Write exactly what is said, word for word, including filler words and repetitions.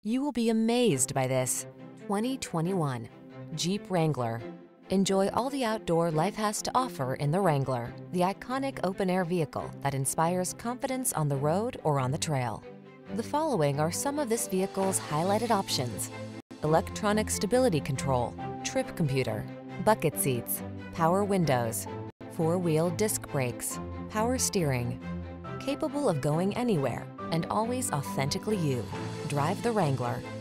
You will be amazed by this twenty twenty-one Jeep Wrangler. Enjoy all the outdoor life has to offer in the Wrangler, the iconic open-air vehicle that inspires confidence on the road or on the trail. The following are some of this vehicle's highlighted options: electronic stability control, trip computer, bucket seats, power windows, four-wheel disc brakes, power steering. Capable of going anywhere and always authentically you. Drive the Wrangler.